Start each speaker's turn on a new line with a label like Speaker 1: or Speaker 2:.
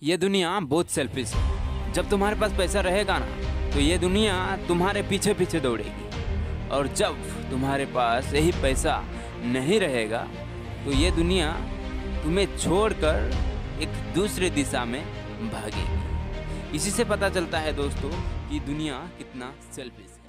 Speaker 1: ये दुनिया बहुत सेल्फिश है। जब तुम्हारे पास पैसा रहेगा ना तो ये दुनिया तुम्हारे पीछे पीछे दौड़ेगी, और जब तुम्हारे पास यही पैसा नहीं रहेगा तो ये दुनिया तुम्हें छोड़कर एक दूसरे दिशा में भागेगी। इसी से पता चलता है दोस्तों कि दुनिया कितना सेल्फिश है।